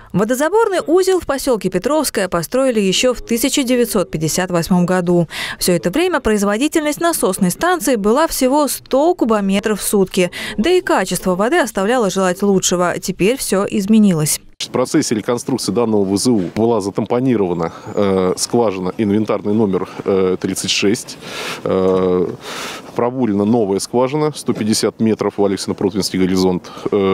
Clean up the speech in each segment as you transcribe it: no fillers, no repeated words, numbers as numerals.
Водозаборный узел в поселке Петровское построили еще в 1958 году. Все это время производительность насосной станции была всего 100 кубометров в сутки. Да и качество воды оставляло желать лучшего. Теперь все изменилось. В процессе реконструкции данного ВЗУ была затампонирована скважина инвентарный номер 36. Пробурена новая скважина 150 метров в Алексино-Протвинский горизонт.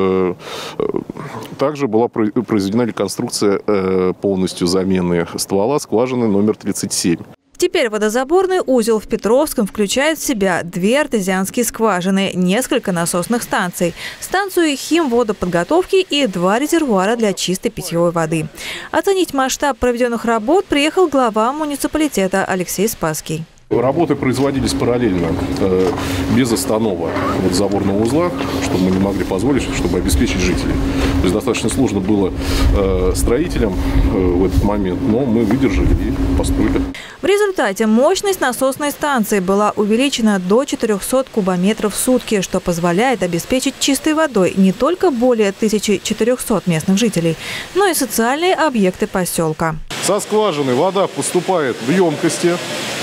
Также была произведена реконструкция полностью замены ствола скважины номер 37. Теперь водозаборный узел в Петровском включает в себя 2 артезианские скважины, несколько насосных станций, станцию химводоподготовки и 2 резервуара для чистой питьевой воды. Оценить масштаб проведенных работ приехал глава муниципалитета Алексей Спасский. Работы производились параллельно, без останова водозаборного узла, чтобы мы не могли позволить, чтобы обеспечить жителей. То есть достаточно сложно было строителям в этот момент, но мы выдержали и построили. В результате мощность насосной станции была увеличена до 400 кубометров в сутки, что позволяет обеспечить чистой водой не только более 1400 местных жителей, но и социальные объекты поселка. Со скважины вода поступает в емкости.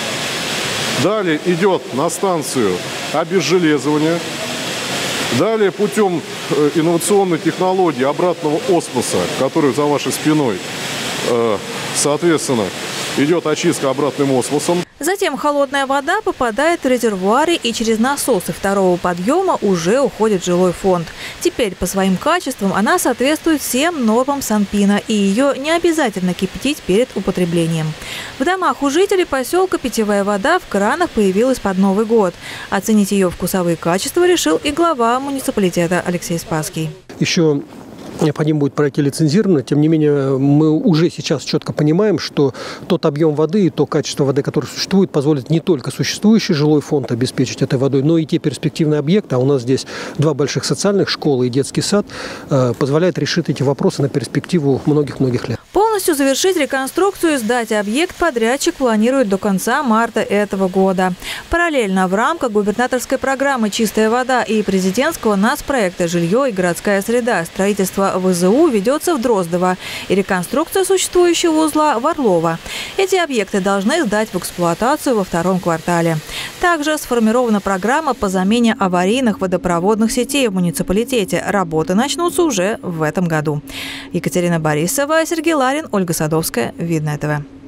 Далее идет на станцию обезжелезывания. Далее путем инновационной технологии обратного осмоса, который за вашей спиной, соответственно, идет очистка обратным осмосом. Затем холодная вода попадает в резервуары и через насосы второго подъема уже уходит в жилой фонд. Теперь по своим качествам она соответствует всем нормам Санпина, и ее не обязательно кипятить перед употреблением. В домах у жителей поселка питьевая вода в кранах появилась под Новый год. Оценить ее вкусовые качества решил и глава муниципалитета Алексей Спасский. Еще необходимо будет пройти лицензирование. Тем не менее, мы уже сейчас четко понимаем, что тот объем воды и то качество воды, которое существует, позволит не только существующий жилой фонд обеспечить этой водой, но и те перспективные объекты, а у нас здесь 2 больших социальных школы и детский сад, позволяет решить эти вопросы на перспективу многих-многих лет. Полностью завершить реконструкцию и сдать объект подрядчик планирует до конца марта этого года. Параллельно в рамках губернаторской программы «Чистая вода» и президентского нацпроекта «Жилье и городская среда» строительство ВЗУ ведется в Дроздово и реконструкция существующего узла в Орлово. Эти объекты должны сдать в эксплуатацию во 2-м квартале. Также сформирована программа по замене аварийных водопроводных сетей в муниципалитете. Работы начнутся уже в этом году. Екатерина Борисова, Сергей Ларин, Ольга Садовская. Видное ТВ.